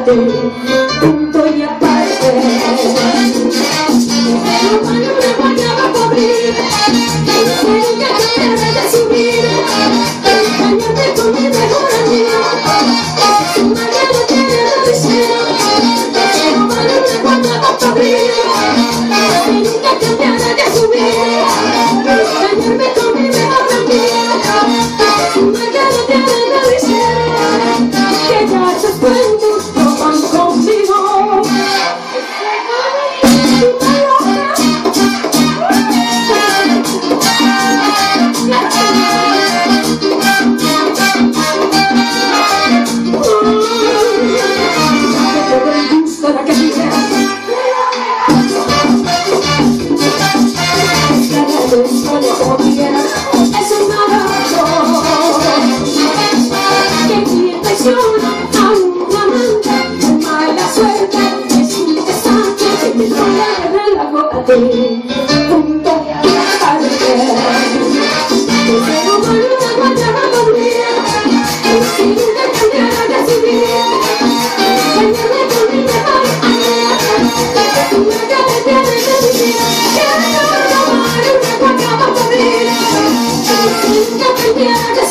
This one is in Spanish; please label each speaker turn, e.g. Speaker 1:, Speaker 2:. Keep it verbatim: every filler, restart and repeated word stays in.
Speaker 1: ti, punto y aparte. Pero cuando una guayaba podrida, que nunca cambiará de su vida, engañarte con mi mejor amigo, su madre no tiene medicina. Pero cuando una guayaba podrida, que nunca cambiará de su vida, engañarme con mi mejor amigo, su madre no tiene medicina. Que ya esos cuentos no van conmigo. Punto y aparte. Pero con una guayaba podría, si nunca cambiara de su vida, engañarme con mi mejor amiga, tu marca me tiene medicina. Quiero tomar una guayaba podría, si nunca cambiara de